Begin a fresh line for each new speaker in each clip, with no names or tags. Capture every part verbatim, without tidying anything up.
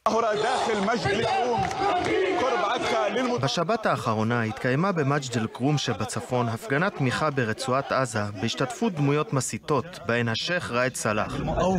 בשבת האחרונה התקיימה במג'ד אל-כרום שבצפון הפגנת תמיכה ברצועת עזה בהשתתפות דמויות מסיתות בהן השייח ראאד סלאח.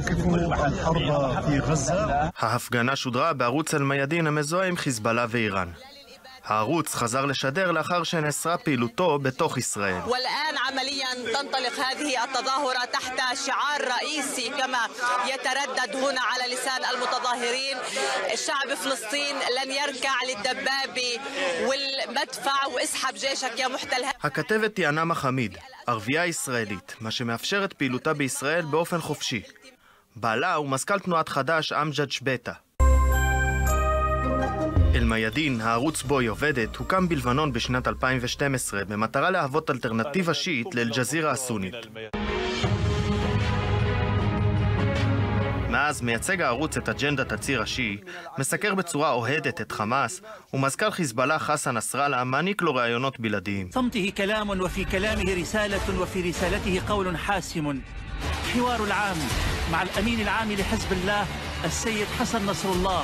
ההפגנה שודרה בערוץ אל-מיאדין המזוהה עם חיזבאללה ואיראן. הערוץ חזר לשדר לאחר שנאסרה פעילותו בתוך ישראל.
والآن عمليا تنطلق هذه التظاهرة تحت شعار رئيسي كما يتردد هنا على لسان المتظاهرين: الشعب فلسطين لن يركع للدباب والمدفع واسحب جيشك يا محتل.
הכתבת היא אנאמה חמיד, ערבייה ישראלית, מה שמאפשר את פעילותה בישראל באופן חופשי. בעלה הוא מזכ"ל תנועת חד"ש אמג'ד שבטה. אל-מיאדין, הערוץ בו היא עובדת, הוקם בלבנון בשנת אלפיים ושתים עשרה במטרה להוות אלטרנטיבה שיעית לאל-ג'זירה הסונית. מאז מייצג הערוץ את אג'נדת הציר השיעי, מסקר בצורה אוהדת את חמאס, ומזכ"ל חיזבאללה חסן נסראללה מעניק לו ראיונות בלעדיים.
صمته كلام وفي كلامه رسالة وفي رسالته قول حاسم. حوار العام مع الأمين العام لحزب الله السيد حسن نصر الله.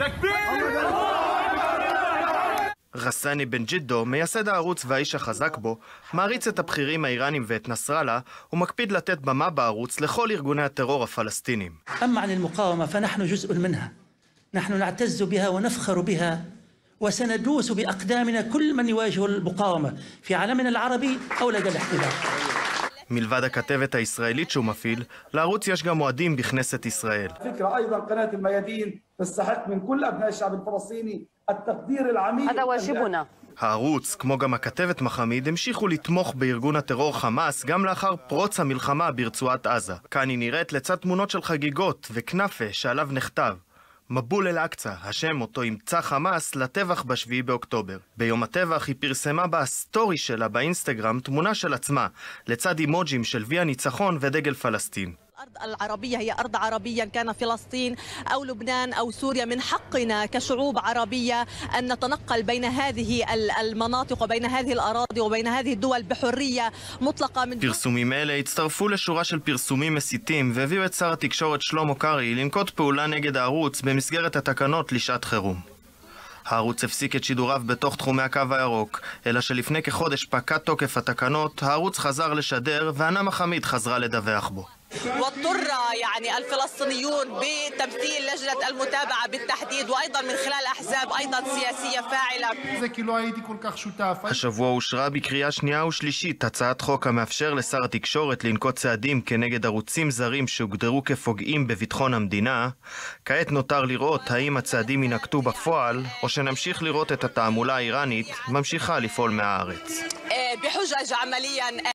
רסאני בן ג'ידו, מייסד הערוץ והאיש החזק בו, מעריץ את הבכירים האיראנים ואת נסראללה, ומקפיד לתת במה בערוץ לכל ארגוני הטרור הפלסטינים.
أما عن المقاومة فنحن جزء منها. نحن نعتز بها ونفخر بها وسندوس بأقدامنا كل من يواجه المقاومة في عالمنا العربي أو لدى الاحتلال.
מלבד הכתבת הישראלית שהוא מפעיל, לערוץ יש גם מועדים בכנסת ישראל.
فكرة أيضا قناة الميادين تستحق من كل أبناء الشعب الفلسطيني التقدير العميق.
هذا واجبنا.
הערוץ, כמו גם הכתבת מחמיד, המשיכו לתמוך בארגון הטרור חמאס גם לאחר פרוץ המלחמה ברצועת עזה. כאן היא נראית לצד תמונות של חגיגות וכנפה שעליו נכתב: מבול אל-אקצא, השם אותו ימצא חמאס לטבח בשביעי באוקטובר. ביום הטבח היא פרסמה בסטורי שלה באינסטגרם תמונה של עצמה, לצד אימוג'ים של וי הניצחון ודגל פלסטין.
الأرض العربية هي أرض عربية، كان فلسطين أو لبنان أو سوريا. من حقنا كشعوب عربية أن نتنقل بين هذه المناطق وبين هذه الأراضي وبين هذه الدول بحرية مطلقة. من
פרסומים אלה הצטרפו לשורה של פרסומים מסיתים והביאו את שר התקשורת שלמה קרעי לנקוט פעולה נגד הערוץ במסגרת התקנות לשעת חירום. הערוץ הפסיק את שידוריו בתוך תחומי הקו הירוק, אלא שלפני כחודש פקע תוקף התקנות, הערוץ חזר לשדר ואנאמה חמיד חזרה לדווח בו.
واضطر يعني الفلسطينيون بتمثيل لجنة المتابعة بالتحديد وأيضا من خلال أحزاب أيضا سياسية فاعلة.
השבוע אושרה בקריאה שנייה ושלישית הצעת חוק המאפשר לשר התקשורת לנקוט צעדים כנגד ערוצים זרים שהוגדרו כפוגעים בביטחון המדינה. כעת נותר לראות האם הצעדים ינקטו בפועל, או שנמשיך לראות את התעמולה האיראנית ממשיכה לפעול מהארץ.
بحجج عمليا